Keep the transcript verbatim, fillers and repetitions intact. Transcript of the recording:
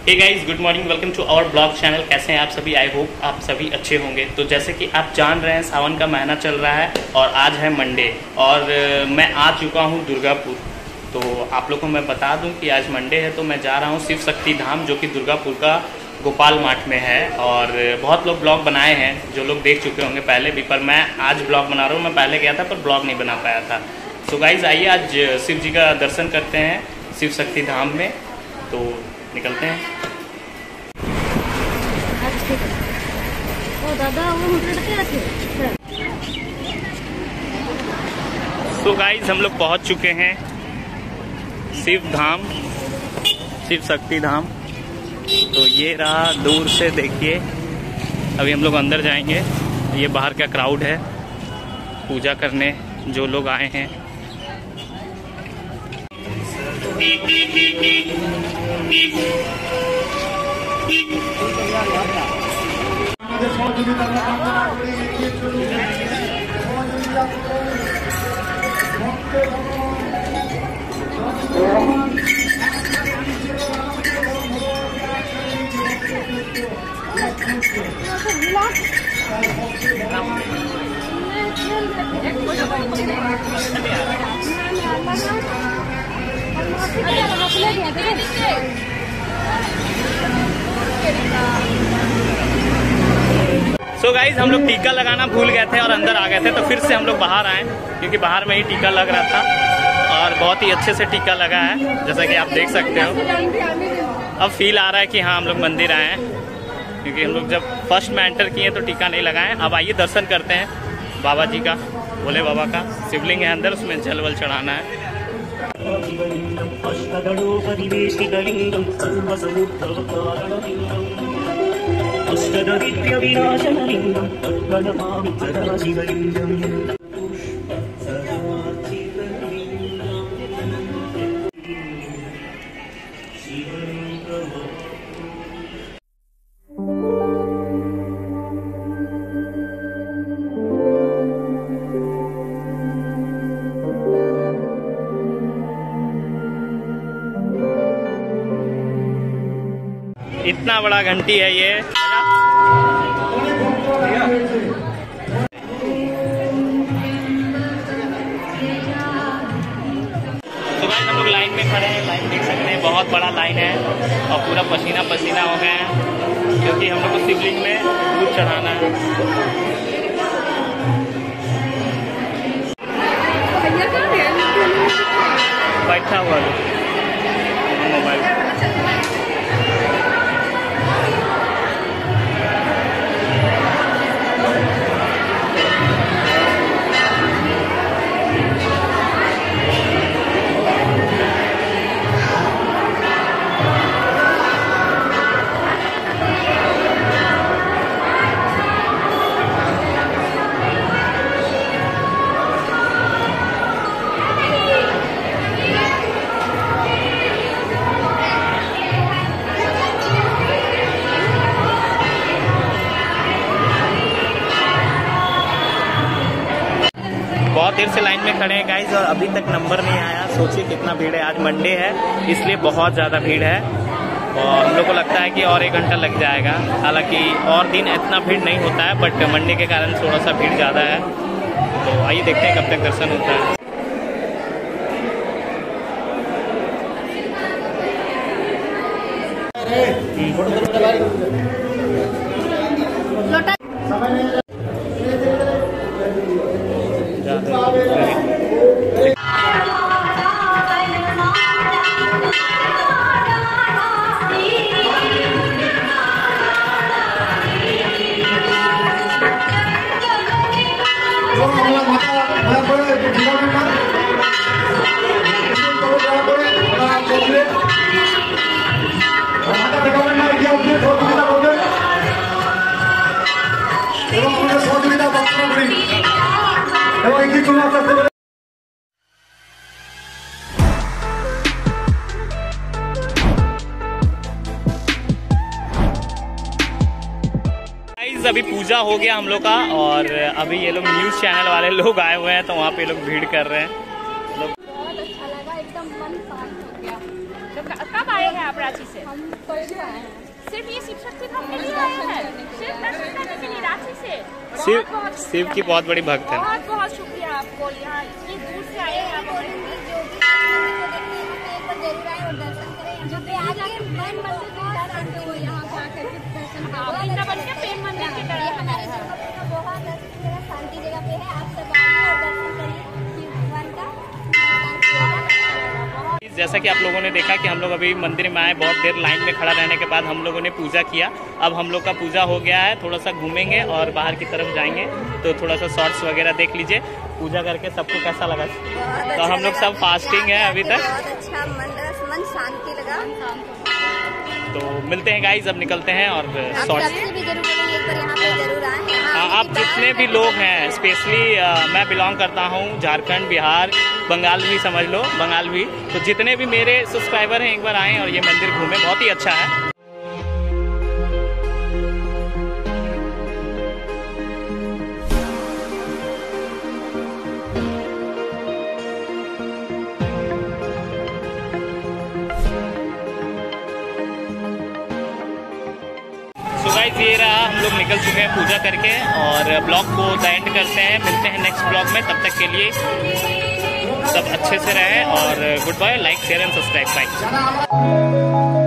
Hey guys, good morning, welcome to our blog channel. कैसे हैं आप सभी? आई होप आप सभी अच्छे होंगे। तो जैसे कि आप जान रहे हैं, सावन का महीना चल रहा है और आज है मंडे और मैं आ चुका हूं दुर्गापुर। तो आप लोगों को मैं बता दूं कि आज मंडे है, तो मैं जा रहा हूं शिव शक्ति धाम, जो कि दुर्गापुर का गोपाल मार्ट में है। और बहुत लोग ब्लॉग बनाए हैं, जो लोग देख चुके होंगे पहले भी, पर मैं आज ब्लॉग बना रहा हूँ। मैं पहले गया था पर ब्लॉग नहीं बना पाया था। सो गाइज, आइए आज शिव जी का दर्शन करते हैं शिव शक्ति धाम में। तो निकलते हैं। सो गाइज, हम लोग पहुंच चुके हैं शिव धाम, शिव शक्ति धाम। तो ये रहा, दूर से देखिए। अभी हम लोग अंदर जाएंगे। ये बाहर का क्राउड है पूजा करने जो लोग आए हैं। सो so गाइज, हम लोग टीका लगाना भूल गए थे और अंदर आ गए थे, तो फिर से हम लोग बाहर आए क्योंकि बाहर में ही टीका लग रहा था और बहुत ही अच्छे से टीका लगा है, जैसा कि आप देख सकते हो। अब फील आ रहा है कि हाँ, हम लोग मंदिर आए हैं, क्योंकि हम लोग जब फर्स्ट में एंटर किए तो टीका नहीं लगाए। अब आइए दर्शन करते हैं बाबा जी का, भोले बाबा का। शिवलिंग है अंदर, उसमें जल वल चढ़ाना है। इतना बड़ा घंटी है ये। तो भाई, हम लोग लाइन में खड़े हैं। लाइन देख सकते हैं, बहुत बड़ा लाइन है और पूरा पसीना पसीना हो गए हैं, क्योंकि हम लोग को शिवलिंग में दूध चढ़ाना है। बैठा हुआ मोबाइल। बहुत देर से लाइन में खड़े हैं गाइज और अभी तक नंबर नहीं आया। सोचिए कितना भीड़ है। आज मंडे है, इसलिए बहुत ज़्यादा भीड़ है और हम लोग को लगता है कि और एक घंटा लग जाएगा। हालांकि और दिन इतना भीड़ नहीं होता है, बट मंडे के कारण थोड़ा सा भीड़ ज़्यादा है। तो आइए देखते हैं कब तक दर्शन होता है। अभी पूजा हो गया हम लोग का और अभी ये लोग न्यूज चैनल वाले लोग आए हुए हैं, तो वहाँ पे लोग भीड़ कर रहे हैं। बहुत अच्छा लगा, एकदम मन शांत हो गया। कब आए हैं आप रांची से? हम परसों आए हैं। सिर्फ ये शिव शक्ति धाम के लिए आए हैं, सिर्फ दर्शन करने के लिए रांची से? शिव बहुत बहुत शिव की बहुत बड़ी भक्त है। बहुत बहुत शुक्रिया आपको, यहाँ इतनी दूर से आए हैं आप। जरूर आए और दर्शन करें, जो भी आके मन मंदिर बहुत शांति हो, यहाँ पे आकर के दर्शन करें। वृंदावन के प्रेम मंदिर की तरह हमारे बहुत शांति जगह पे है, आप सब आइए और दर्शन करिए भगवान का। जैसा कि आप लोगों ने देखा कि हम लोग अभी मंदिर में आए, बहुत देर लाइन में खड़ा रहने के बाद हम लोगों ने पूजा किया। अब हम लोग का पूजा हो गया है, थोड़ा सा घूमेंगे और बाहर की तरफ जाएंगे, तो थोड़ा सा शॉर्ट्स वगैरह देख लीजिए। पूजा करके सबको कैसा लगा? तो अच्छा हम लोग सब फास्टिंग है अभी तक। बहुत अच्छा मन मन शांति लगा। तो मिलते हैं गाइज, अब निकलते हैं और शॉर्ट्स। भी जरूर एक बार यहाँ पे जरूर आए। हाँ, आप जितने भी लोग हैं, स्पेशली मैं बिलोंग करता हूँ झारखंड, बिहार, बंगाल भी समझ लो, बंगाल भी, तो जितने भी मेरे सब्सक्राइबर हैं एक बार आएँ और ये मंदिर घूमें, बहुत ही अच्छा है। गाइस ये रहा, हम लोग निकल चुके हैं पूजा करके और ब्लॉग को द एंड करते हैं। मिलते हैं नेक्स्ट ब्लॉग में, तब तक के लिए सब अच्छे से रहें और goodbye. Like share and subscribe. Bye.